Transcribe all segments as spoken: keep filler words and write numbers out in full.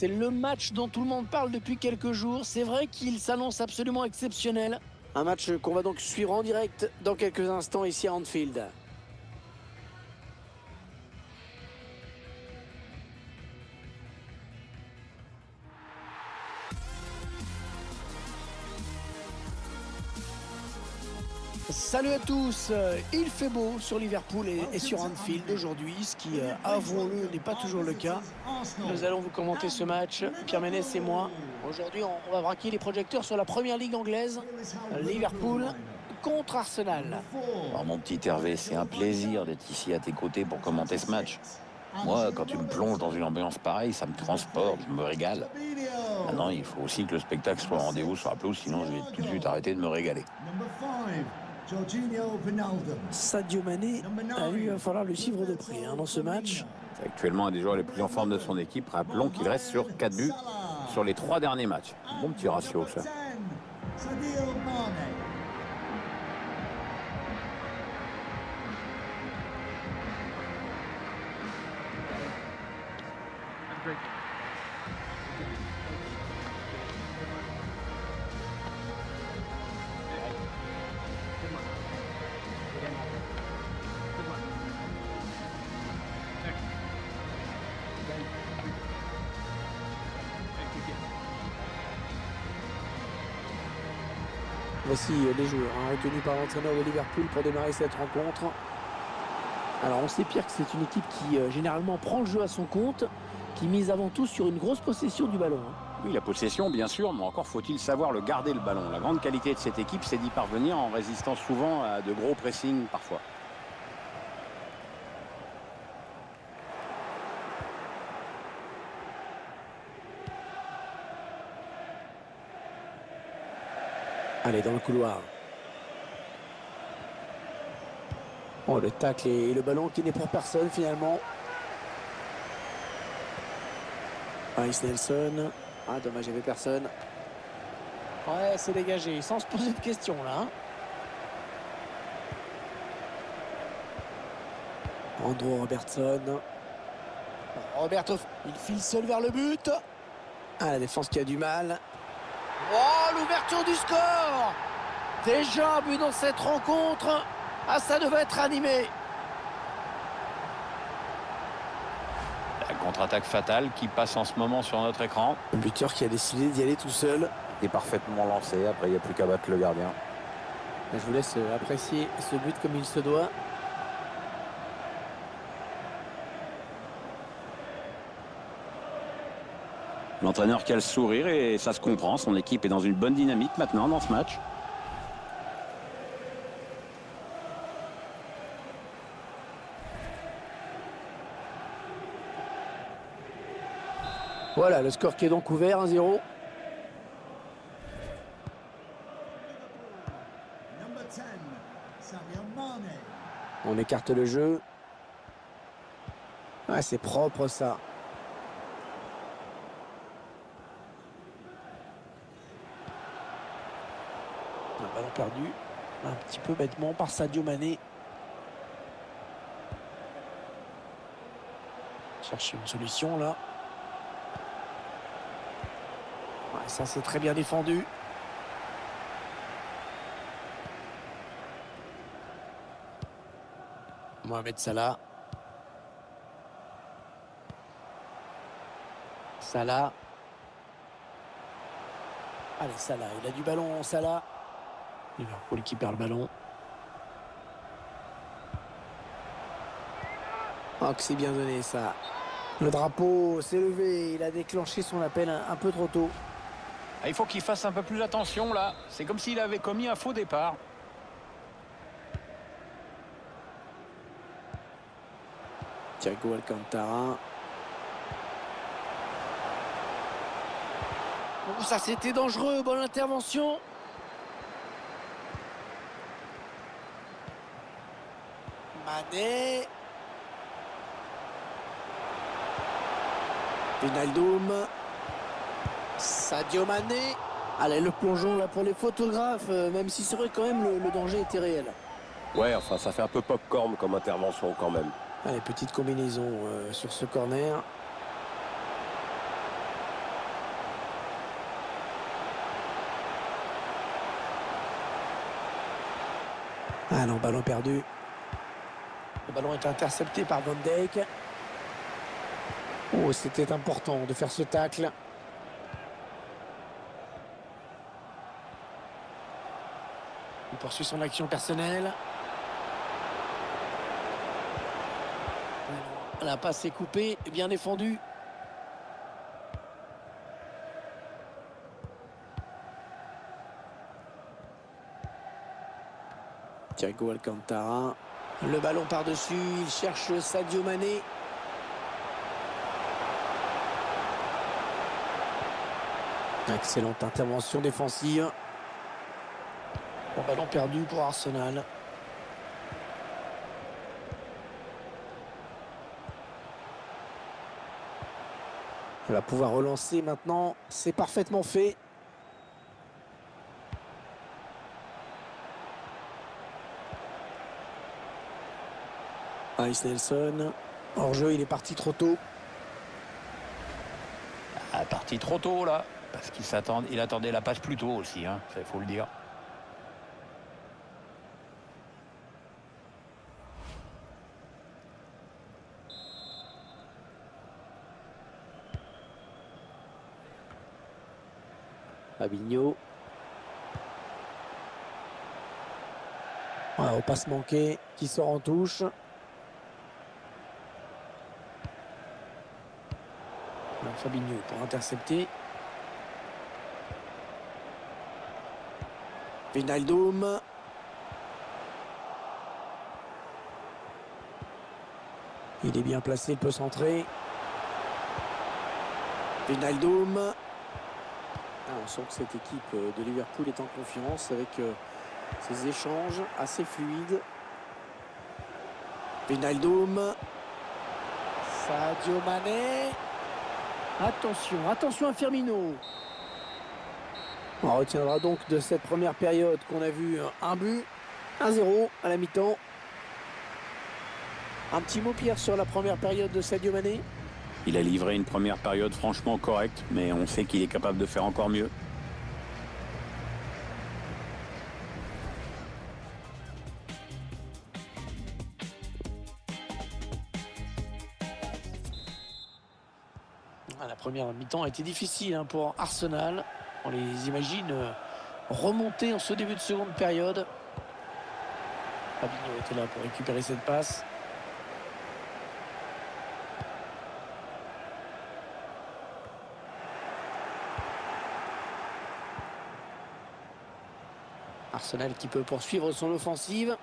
C'est le match dont tout le monde parle depuis quelques jours. C'est vrai qu'il s'annonce absolument exceptionnel. Un match qu'on va donc suivre en direct dans quelques instants ici à Anfield. Salut à tous, il fait beau sur Liverpool et, et sur Anfield aujourd'hui, ce qui, euh, avouons-le, n'est pas toujours le cas. Nous allons vous commenter ce match, Pierre Ménès et moi. Aujourd'hui, on, on va braquer les projecteurs sur la première ligue anglaise, Liverpool contre Arsenal. Alors, mon petit Hervé, c'est un plaisir d'être ici à tes côtés pour commenter ce match. Moi, quand tu me plonges dans une ambiance pareille, ça me transporte, je me régale. Maintenant, il faut aussi que le spectacle soit au rendez-vous sur la pelouse, sinon je vais tout de suite arrêter de me régaler. Sadio Mané, a eu, il va falloir le suivre de près hein, dans ce match. C'est actuellement un des joueurs les plus en forme de son équipe. Rappelons qu'il reste sur quatre buts sur les trois derniers matchs. Bon petit ratio, ça. Voici les joueurs hein, retenus par l'entraîneur de Liverpool pour démarrer cette rencontre. Alors on sait, Pierre, que c'est une équipe qui euh, généralement prend le jeu à son compte, qui mise avant tout sur une grosse possession du ballon. Hein. Oui, la possession, bien sûr, mais encore faut-il savoir le garder, le ballon. La grande qualité de cette équipe, c'est d'y parvenir en résistant souvent à de gros pressings parfois. Allez, dans le couloir. Oh, le tacle et le ballon qui n'est pour personne finalement. Reiss Nelson. Ah, dommage, il n'y avait personne. Ouais, c'est dégagé, sans se poser de questions là. Hein. Andrew Robertson. Roberto, il file seul vers le but. Ah, la défense qui a du mal. Oh, l'ouverture du score! Déjà un but dans cette rencontre. Ah, ça devait être animé. La contre-attaque fatale qui passe en ce moment sur notre écran. Le buteur qui a décidé d'y aller tout seul. Il est parfaitement lancé, après il n'y a plus qu'à battre le gardien. Je vous laisse apprécier ce but comme il se doit. L'entraîneur qui a le sourire et ça se comprend. Son équipe est dans une bonne dynamique maintenant dans ce match. Voilà, le score qui est donc ouvert, un zéro. On écarte le jeu. Ah, c'est propre ça. Un ballon perdu un petit peu bêtement par Sadio Mané. Chercher une solution là. Ouais, ça c'est très bien défendu. Mohamed Salah. Salah. Allez, Salah, il a du ballon, Salah. Liverpool qui perd le ballon. Oh, que c'est bien donné ça. Le drapeau s'est levé, il a déclenché son appel un, un peu trop tôt. Ah, il faut qu'il fasse un peu plus attention là. C'est comme s'il avait commis un faux départ. Thiago Alcantara. Oh, ça c'était dangereux, bonne intervention. Mané. Wijnaldum. Sadio Mané. Allez, le plongeon là pour les photographes, euh, même si c'est vrai quand même le, le danger était réel. Ouais, enfin ça fait un peu pop-corn comme intervention quand même. Allez, petite combinaison euh, sur ce corner. Ah non, ballon perdu. Le ballon est intercepté par Van Dijk. Oh, c'était important de faire ce tacle. Il poursuit son action personnelle. La passe est coupée, bien défendue. Thiago Alcantara. Le ballon par-dessus, il cherche Sadio Mané. Excellente intervention défensive. Bon, ballon perdu pour Arsenal. Il va pouvoir relancer maintenant. C'est parfaitement fait. Reiss Nelson. Hors jeu, il est parti trop tôt. Ah, parti trop tôt là. Parce qu'il s'attend, il attendait la passe plus tôt aussi, hein, il faut le dire. Fabinho. Ah, au passe manqué, qui sort en touche. Alors, Fabinho pour intercepter. Wijnaldum. Il est bien placé, il peut centrer. Wijnaldum. Ah, on sent que cette équipe de Liverpool est en confiance avec euh, ces échanges assez fluides. Wijnaldum. Sadio Mané. Attention, attention à Firmino. On retiendra donc de cette première période qu'on a vu un but, un zéro à la mi-temps. Un petit mot, Pierre, sur la première période de Sadio Mané. Il a livré une première période franchement correcte, mais on sait qu'il est capable de faire encore mieux. La première mi-temps a été difficile hein, pour Arsenal. On les imagine euh, remonter en ce début de seconde période. Fabinho était là pour récupérer cette passe. Arsenal qui peut poursuivre son offensive.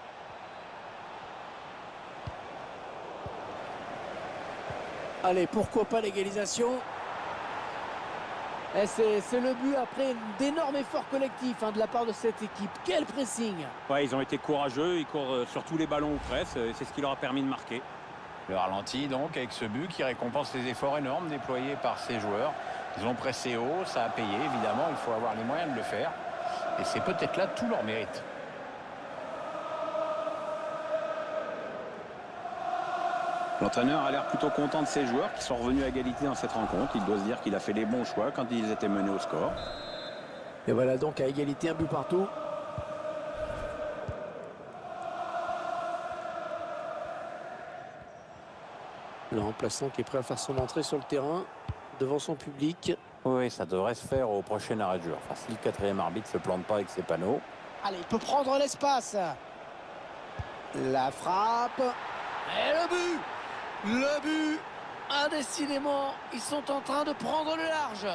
Allez, pourquoi pas l'égalisation. Et c'est le but après d'énormes efforts collectifs hein, de la part de cette équipe. Quel pressing! Ouais, ils ont été courageux, ils courent sur tous les ballons ou presque, et c'est ce qui leur a permis de marquer. Le ralenti donc avec ce but qui récompense les efforts énormes déployés par ces joueurs. Ils ont pressé haut, ça a payé évidemment, il faut avoir les moyens de le faire. Et c'est peut-être là tout leur mérite. L'entraîneur a l'air plutôt content de ses joueurs qui sont revenus à égalité dans cette rencontre. Il doit se dire qu'il a fait les bons choix quand ils étaient menés au score. Et voilà donc à égalité, un but partout. Le remplaçant qui est prêt à faire son entrée sur le terrain devant son public. Oui, ça devrait se faire au prochain arrêt de jeu. Enfin, si le quatrième arbitre ne se plante pas avec ses panneaux. Allez, il peut prendre l'espace. La frappe. Et le but. Le but. Indécidément, ils sont en train de prendre le large.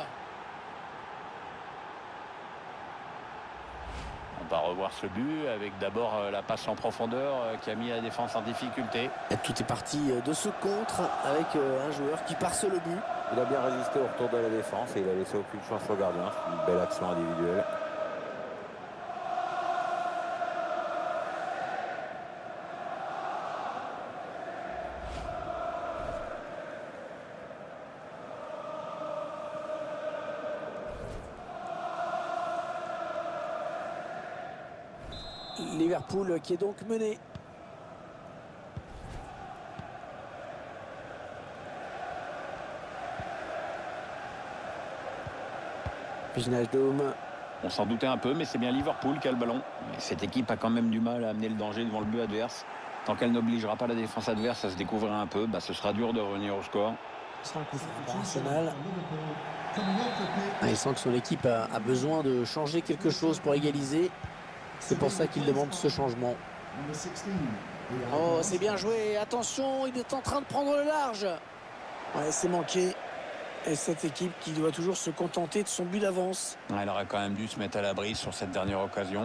On va revoir ce but avec d'abord la passe en profondeur qui a mis la défense en difficulté. Et tout est parti de ce contre avec un joueur qui passe le but. Il a bien résisté au retour de la défense et il a laissé aucune chance au gardien. C'est une belle action individuelle. Liverpool qui est donc mené. Wijnaldum. On s'en doutait un peu, mais c'est bien Liverpool qui a le ballon. Mais cette équipe a quand même du mal à amener le danger devant le but adverse. Tant qu'elle n'obligera pas la défense adverse à se découvrir un peu, bah, ce sera dur de revenir au score. C'est un coup franc par Arsenal. Ah, il sent que son équipe a, a besoin de changer quelque chose pour égaliser. C'est pour ça qu'il demande ce changement. Oh, c'est bien joué. Attention, il est en train de prendre le large. Ouais, c'est manqué. Et cette équipe qui doit toujours se contenter de son but d'avance. Ouais, elle aurait quand même dû se mettre à l'abri sur cette dernière occasion.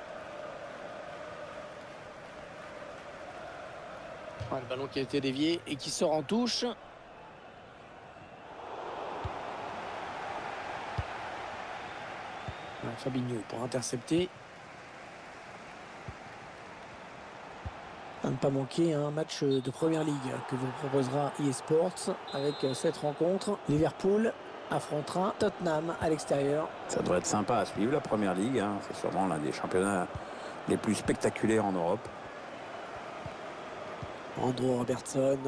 Ouais, le ballon qui a été dévié et qui sort en touche. Ouais, Fabinho pour intercepter. À ne pas manquer un match de première ligue que vous proposera E A Sports avec cette rencontre. Liverpool affrontera Tottenham à l'extérieur. Ça devrait être sympa à suivre la première ligue. Hein. C'est sûrement l'un des championnats les plus spectaculaires en Europe. Andrew Robertson.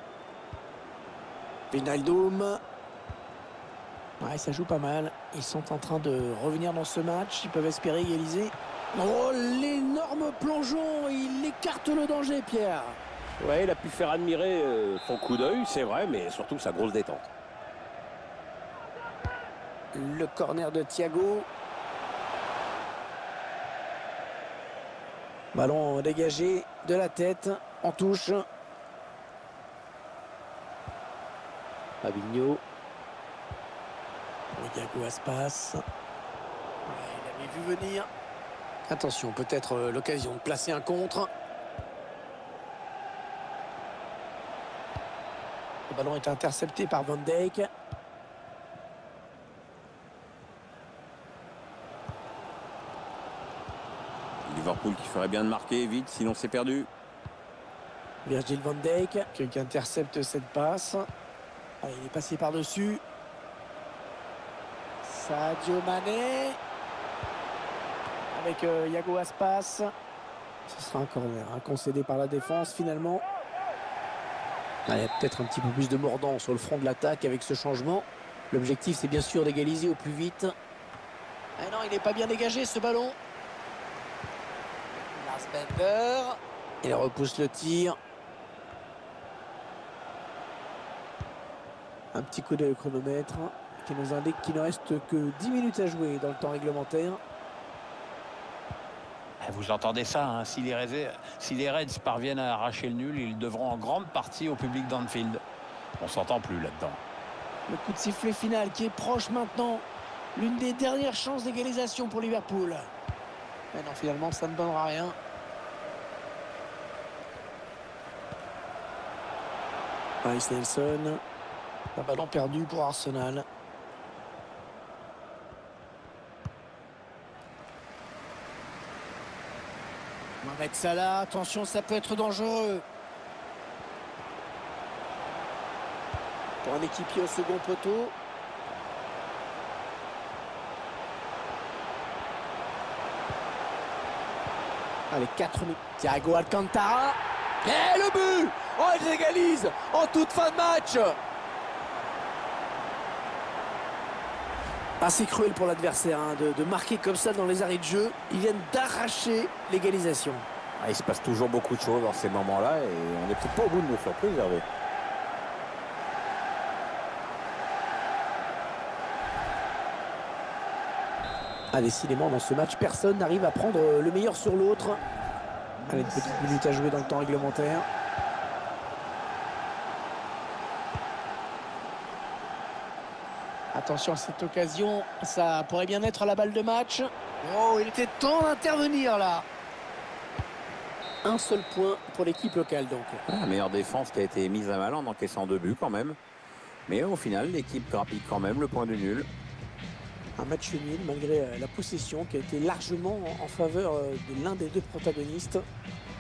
Wijnaldum. Ouais, ça joue pas mal. Ils sont en train de revenir dans ce match. Ils peuvent espérer égaliser. Oh, l'énorme plongeon. Il écarte le danger, Pierre. Ouais, il a pu faire admirer euh, son coup d'œil, c'est vrai, mais surtout sa grosse détente. Le corner de Thiago. Ballon dégagé de la tête. En touche. Fabinho. Thiago Aspas. Ouais, il avait vu venir. Attention, peut-être euh, l'occasion de placer un contre. Le ballon est intercepté par Van Dijk. Liverpool qui ferait bien de marquer vite, sinon c'est perdu. Virgil van Dijk qui intercepte cette passe. Allez, il est passé par-dessus. Sadio Mané. Avec euh, Iago Aspas. Ce sera un corner hein, concédé par la défense finalement. Ah, il y a peut-être un petit peu plus de mordant sur le front de l'attaque avec ce changement. L'objectif c'est bien sûr d'égaliser au plus vite. Ah non, il n'est pas bien dégagé ce ballon. Lars Bender. Il repousse le tir. Un petit coup de chronomètre qui nous indique qu'il ne reste que dix minutes à jouer dans le temps réglementaire. Vous entendez ça, hein, si, les Reds, si les Reds parviennent à arracher le nul, ils devront en grande partie au public d'Anfield. On s'entend plus là-dedans. Le coup de sifflet final qui est proche maintenant. L'une des dernières chances d'égalisation pour Liverpool. Mais non, finalement, ça ne donnera rien. Reiss Nelson. Un ballon perdu pour Arsenal. Mohamed Salah, attention, ça peut être dangereux. Pour un équipier au second poteau. Allez, quatre minutes. Thiago Alcantara. Et le but! Oh, il égalise en toute fin de match. Assez cruel pour l'adversaire hein, de, de marquer comme ça dans les arrêts de jeu. Ils viennent d'arracher l'égalisation. Ah, il se passe toujours beaucoup de choses dans ces moments-là et on n'est peut-être pas au bout de nos surprises, Hervé. Ah, décidément, dans ce match, personne n'arrive à prendre le meilleur sur l'autre. Allez, une petite minute à jouer dans le temps réglementaire. Attention à cette occasion, ça pourrait bien être la balle de match. Oh, il était temps d'intervenir là. Un seul point pour l'équipe locale donc. Ah, la meilleure défense qui a été mise à mal en encaissant deux buts quand même. Mais au final, l'équipe grappille quand même le point de nul. Un match nul malgré la possession qui a été largement en faveur de l'un des deux protagonistes.